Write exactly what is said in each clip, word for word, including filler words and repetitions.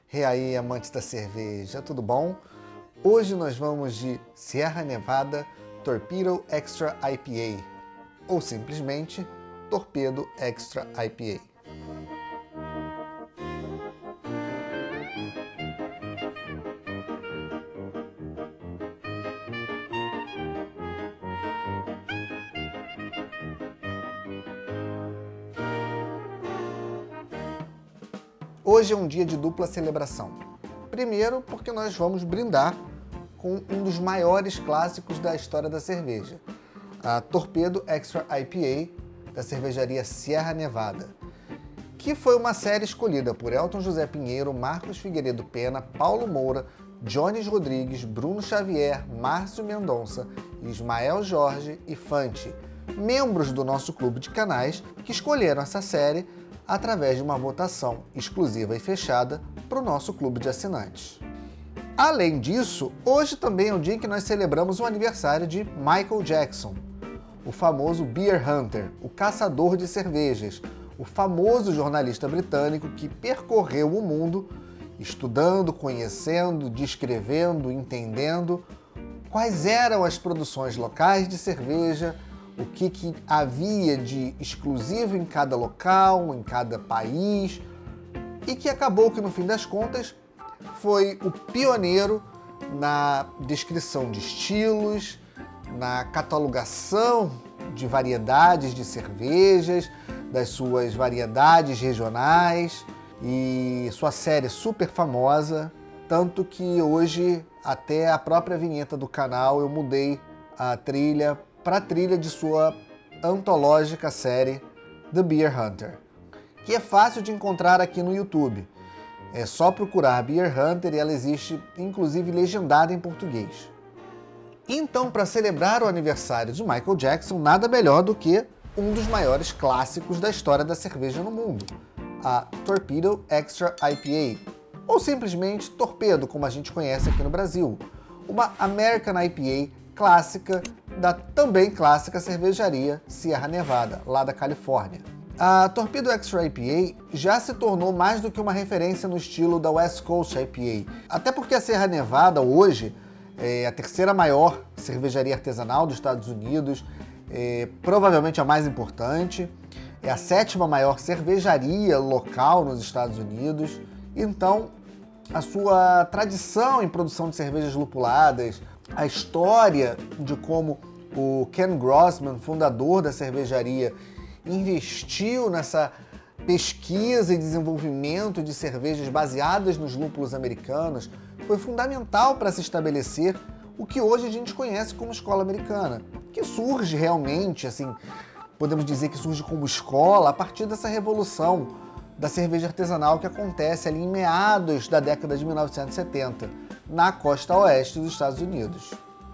E aí, amantes da cerveja, tudo bom? Hoje nós vamos de Sierra Nevada Torpedo Extra I P A, ou simplesmente Torpedo Extra I P A. Hoje é um dia de dupla celebração. Primeiro, porque nós vamos brindar com um dos maiores clássicos da história da cerveja, a Torpedo Extra I P A da cervejaria Sierra Nevada, que foi uma série escolhida por Elton José Pinheiro, Marcos Figueiredo Pena, Paulo Moura, Jones Rodrigues, Bruno Xavier, Márcio Mendonça, Ismael Jorge e Fante, membros do nosso clube de canais que escolheram essa série através de uma votação exclusiva e fechada para o nosso clube de assinantes. Além disso, hoje também é o dia em que nós celebramos o aniversário de Michael Jackson, o famoso Beer Hunter, o caçador de cervejas, o famoso jornalista britânico que percorreu o mundo estudando, conhecendo, descrevendo, entendendo quais eram as produções locais de cerveja, o que, que havia de exclusivo em cada local, em cada país, e que acabou que, no fim das contas, foi o pioneiro na descrição de estilos, na catalogação de variedades de cervejas, das suas variedades regionais, e sua série super famosa, tanto que hoje até a própria vinheta do canal eu mudei a trilha para a trilha de sua antológica série The Beer Hunter, que é fácil de encontrar aqui no YouTube. É só procurar Beer Hunter e ela existe, inclusive, legendada em português. Então, para celebrar o aniversário de Michael Jackson, nada melhor do que um dos maiores clássicos da história da cerveja no mundo, a Torpedo Extra I P A, ou simplesmente Torpedo, como a gente conhece aqui no Brasil, uma American I P A clássica da também clássica cervejaria Sierra Nevada, lá da Califórnia. A Torpedo Extra I P A já se tornou mais do que uma referência no estilo da West Coast I P A, até porque a Sierra Nevada hoje é a terceira maior cervejaria artesanal dos Estados Unidos, é provavelmente a mais importante, é a sétima maior cervejaria local nos Estados Unidos, então a sua tradição em produção de cervejas lupuladas, a história de como o Ken Grossman, fundador da cervejaria, investiu nessa pesquisa e desenvolvimento de cervejas baseadas nos lúpulos americanos, foi fundamental para se estabelecer o que hoje a gente conhece como escola americana, que surge realmente, assim, podemos dizer que surge como escola a partir dessa revolução da cerveja artesanal que acontece ali em meados da década de mil novecentos e setenta, na costa oeste dos Estados Unidos.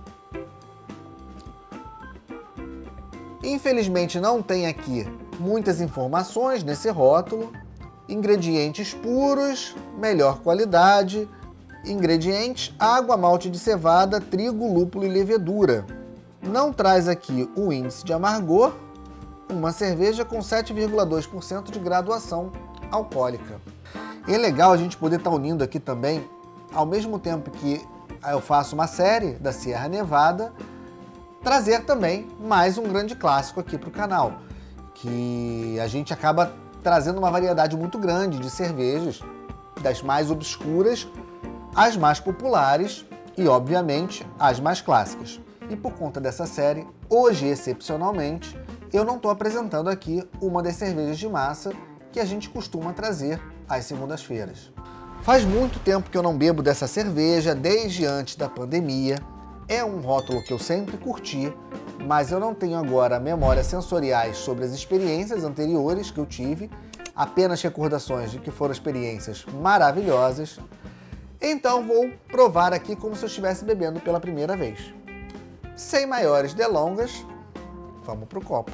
Infelizmente não tem aqui muitas informações nesse rótulo. Ingredientes puros, melhor qualidade. Ingredientes: água, malte de cevada, trigo, lúpulo e levedura. Não traz aqui o índice de amargor. Uma cerveja com sete vírgula dois por cento de graduação alcoólica. E é legal a gente poder estar unindo aqui também, ao mesmo tempo que eu faço uma série da Sierra Nevada, trazer também mais um grande clássico aqui para o canal, que a gente acaba trazendo uma variedade muito grande de cervejas, das mais obscuras às mais populares e, obviamente, às mais clássicas. E por conta dessa série, hoje, excepcionalmente, eu não estou apresentando aqui uma das cervejas de massa que a gente costuma trazer às segundas-feiras. Faz muito tempo que eu não bebo dessa cerveja, desde antes da pandemia. É um rótulo que eu sempre curti, mas eu não tenho agora memórias sensoriais sobre as experiências anteriores que eu tive, apenas recordações de que foram experiências maravilhosas. Então vou provar aqui como se eu estivesse bebendo pela primeira vez. Sem maiores delongas, vamos pro copo.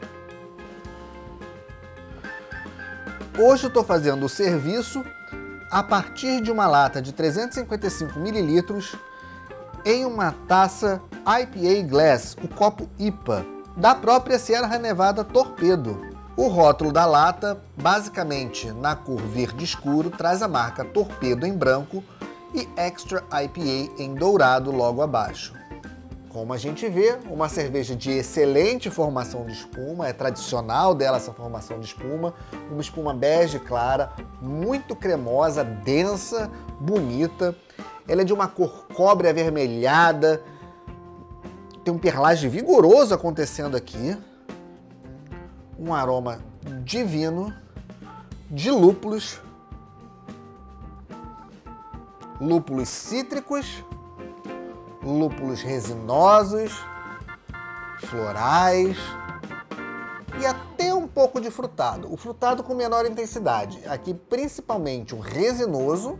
Hoje eu estou fazendo o serviço a partir de uma lata de trezentos e cinquenta e cinco mililitros em uma taça I P A Glass, o copo I P A, da própria Sierra Nevada Torpedo. O rótulo da lata, basicamente na cor verde escuro, traz a marca Torpedo em branco e Extra I P A em dourado logo abaixo. Como a gente vê, uma cerveja de excelente formação de espuma, é tradicional dela essa formação de espuma, uma espuma bege clara, muito cremosa, densa, bonita. Ela é de uma cor cobre avermelhada, tem um perlage vigoroso acontecendo aqui, um aroma divino, de lúpulos, lúpulos cítricos, lúpulos resinosos, florais e até um pouco de frutado. O frutado com menor intensidade. Aqui principalmente o resinoso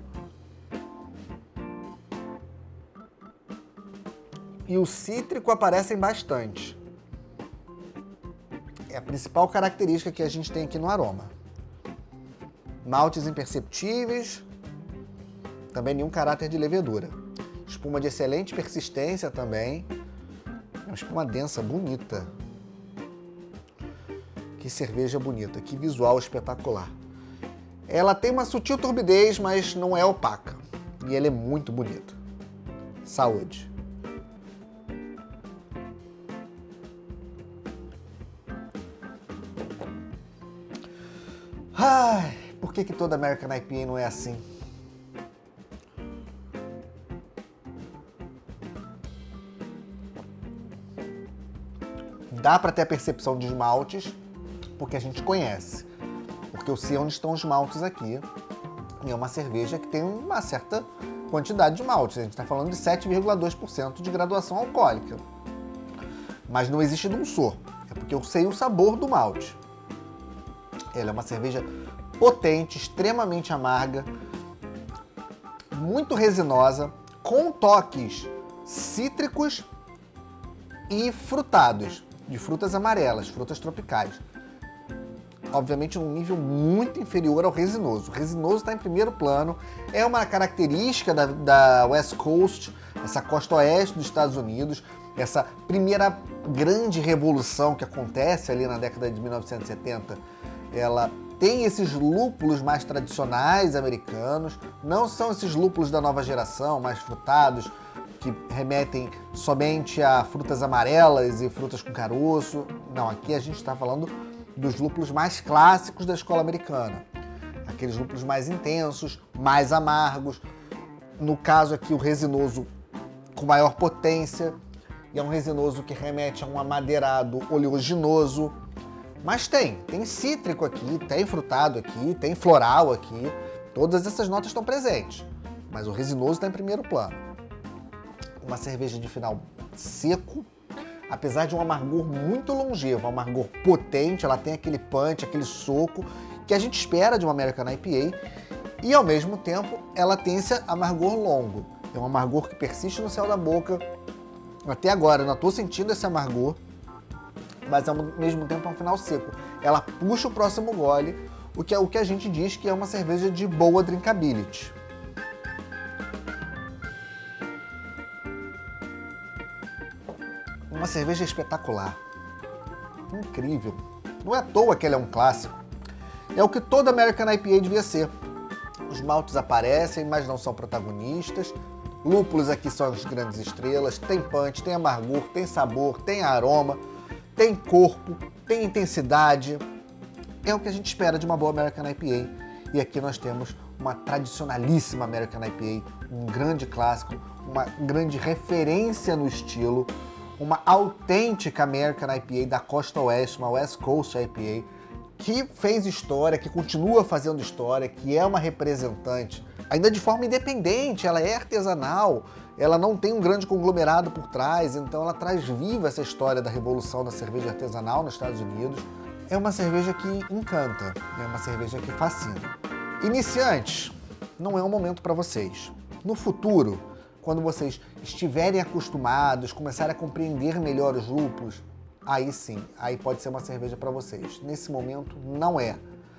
e o cítrico aparecem bastante. É a principal característica que a gente tem aqui no aroma. Maltes imperceptíveis, também nenhum caráter de levedura. Espuma de excelente persistência também. É uma espuma densa, bonita. Que cerveja bonita, que visual espetacular. Ela tem uma sutil turbidez, mas não é opaca. E ela é muito bonita. Saúde! Ai, por que que toda American I P A não é assim? Dá para ter a percepção de esmaltes, porque a gente conhece. Porque eu sei onde estão os maltes aqui. E é uma cerveja que tem uma certa quantidade de maltes. A gente está falando de sete vírgula dois por cento de graduação alcoólica. Mas não existe dulçor. É porque eu sei o sabor do malte. Ela é uma cerveja potente, extremamente amarga, muito resinosa, com toques cítricos e frutados, de frutas amarelas, frutas tropicais. Obviamente num nível muito inferior ao resinoso. O resinoso está em primeiro plano, é uma característica da, da West Coast, essa costa oeste dos Estados Unidos, essa primeira grande revolução que acontece ali na década de mil novecentos e setenta. Ela tem esses lúpulos mais tradicionais americanos, não são esses lúpulos da nova geração, mais frutados, que remetem somente a frutas amarelas e frutas com caroço. Não, aqui a gente está falando dos lúpulos mais clássicos da escola americana. Aqueles lúpulos mais intensos, mais amargos. No caso aqui, o resinoso com maior potência. E é um resinoso que remete a um amadeirado oleaginoso. Mas tem, tem cítrico aqui, tem frutado aqui, tem floral aqui. Todas essas notas estão presentes. Mas o resinoso está em primeiro plano. Uma cerveja de final seco, apesar de um amargor muito longevo, um amargor potente, ela tem aquele punch, aquele soco que a gente espera de uma American I P A e, ao mesmo tempo, ela tem esse amargor longo. É um amargor que persiste no céu da boca. Até agora, eu não estou sentindo esse amargor, mas ao mesmo tempo é um final seco. Ela puxa o próximo gole, o que é o que a gente diz que é uma cerveja de boa drinkability. Uma cerveja espetacular, incrível. Não é à toa que ela é um clássico. É o que toda American I P A devia ser. Os maltes aparecem, mas não são protagonistas. Lúpulos aqui são as grandes estrelas. Tem punch, tem amargor, tem sabor, tem aroma, tem corpo, tem intensidade. É o que a gente espera de uma boa American I P A. E aqui nós temos uma tradicionalíssima American I P A, um grande clássico, uma grande referência no estilo, uma autêntica American I P A da costa oeste, uma West Coast I P A, que fez história, que continua fazendo história, que é uma representante, ainda de forma independente, ela é artesanal, ela não tem um grande conglomerado por trás, então ela traz viva essa história da revolução da cerveja artesanal nos Estados Unidos. É uma cerveja que encanta, é uma cerveja que fascina. Iniciantes, não é um momento para vocês. No futuro, quando vocês estiverem acostumados, começarem a compreender melhor os lúpulos, aí sim, aí pode ser uma cerveja para vocês. Nesse momento, não é.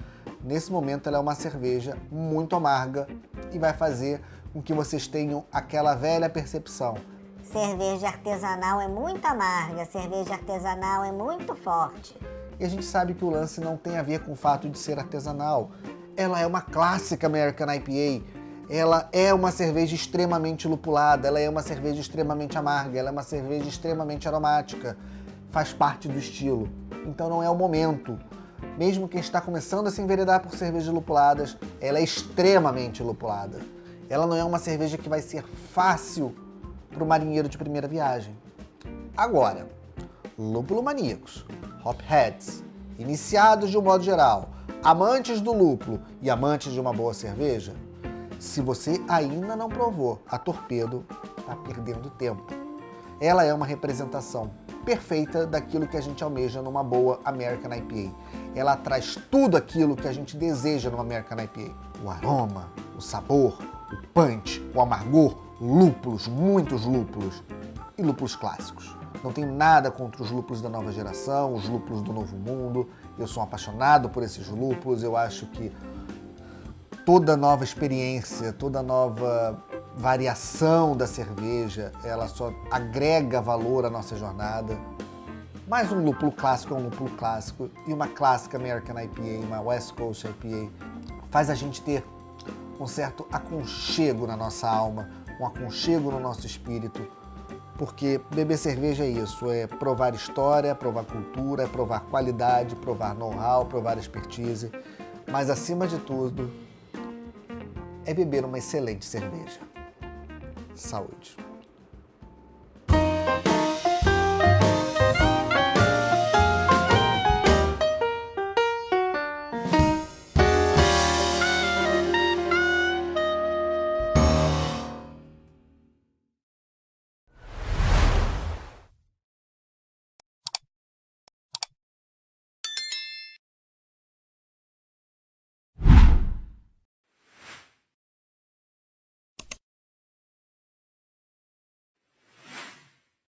nesse momento ela é uma cerveja muito amarga e vai fazer com que vocês tenham aquela velha percepção. Cerveja artesanal é muito amarga, cerveja artesanal é muito forte. E a gente sabe que o lance não tem a ver com o fato de ser artesanal. Ela é uma clássica American I P A. Ela é uma cerveja extremamente lupulada, ela é uma cerveja extremamente amarga, ela é uma cerveja extremamente aromática. Faz parte do estilo. Então não é o momento. Mesmo quem está começando a se enveredar por cervejas lupuladas, ela é extremamente lupulada. Ela não é uma cerveja que vai ser fácil para o marinheiro de primeira viagem. Agora, lúpulo maníacos, hopheads, iniciados de um modo geral, amantes do lúpulo e amantes de uma boa cerveja, se você ainda não provou a Torpedo, está perdendo tempo. Ela é uma representação perfeita daquilo que a gente almeja numa boa American I P A. Ela traz tudo aquilo que a gente deseja numa American I P A. O aroma, o sabor, o punch, o amargor, lúpulos, muitos lúpulos e lúpulos clássicos. Não tenho nada contra os lúpulos da nova geração, os lúpulos do novo mundo. Eu sou apaixonado por esses lúpulos. Eu acho que toda nova experiência, toda nova variação da cerveja, ela só agrega valor à nossa jornada. Mas um lúpulo clássico é um lúpulo clássico e uma clássica American I P A, uma West Coast I P A, faz a gente ter um certo aconchego na nossa alma, um aconchego no nosso espírito, porque beber cerveja é isso, é provar história, é provar cultura, é provar qualidade, provar know-how, provar expertise, mas acima de tudo, é beber uma excelente cerveja. Saúde!